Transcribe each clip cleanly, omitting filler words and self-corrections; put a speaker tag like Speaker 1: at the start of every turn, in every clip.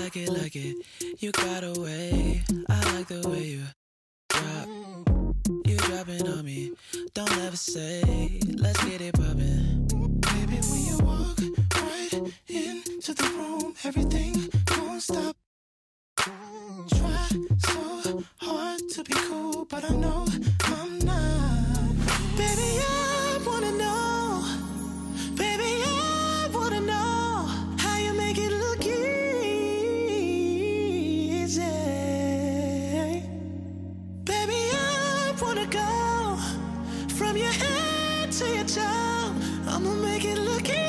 Speaker 1: like it. You got away. I like the way you drop. You dropping on me. Don't ever say, let's get it poppin'.
Speaker 2: Baby, when you walk right into the room, everything gon' stop. Try so hard to be cool, but I know I'm not. Baby, I wanna know. Baby, I wanna know how you make it look easy. Baby, I wanna go from your head to your toe. I'ma make it look easy.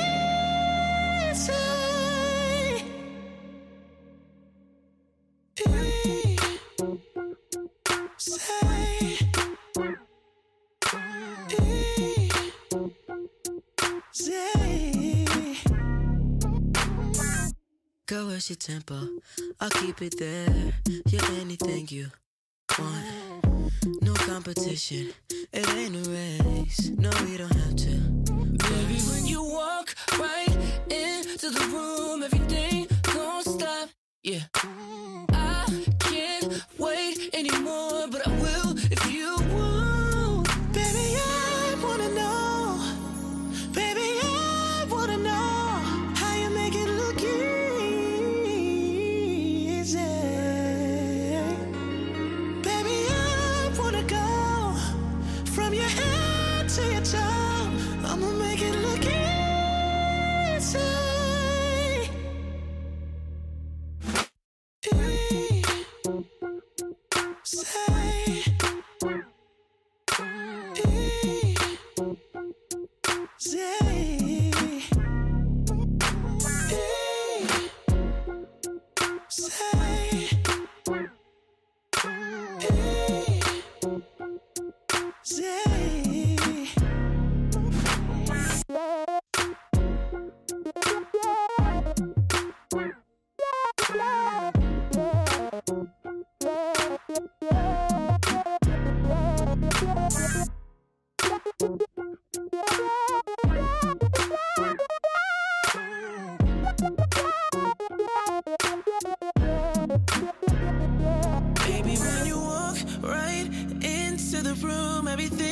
Speaker 1: Girl, where's your tempo? I'll keep it there. You're anything you want. No competition, it ain't a race. No, we don't have to. Baby, when you walk right into the room, everything gon' stop. Yeah, I can't wait anymore, but I will if you won't.
Speaker 2: Baby, I wanna know. Baby, I wanna know how you make it look easy. Baby, I wanna go from your head to your toe. I'ma make it look easy.
Speaker 1: Baby, when you walk right into the room, everything